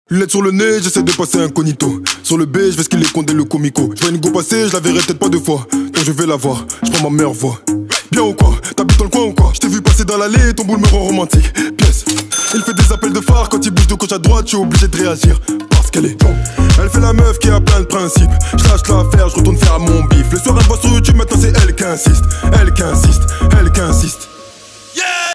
Lunettes sur le nez, j'essaie de passer incognito. Sur le B, je vais ce qu'il est condé le comico. Je vois une go passer, je la verrai peut-être pas deux fois. Donc je vais la voir, je prends ma meilleure voix. Bien ou quoi? T'habites dans le coin ou quoi? Je t'ai vu passer dans l'allée, ton boule me rend romantique. Pièce. Il fait des appels de phare, quand il bouge de gauche à droite, je suis obligé de réagir. Parce qu'elle est bon. Elle fait la meuf qui a plein de principes. Je lâche l'affaire, je retourne faire mon bif. Le soir elle voit sur YouTube, maintenant c'est elle qui insiste. Elle qui insiste, elle qui insiste.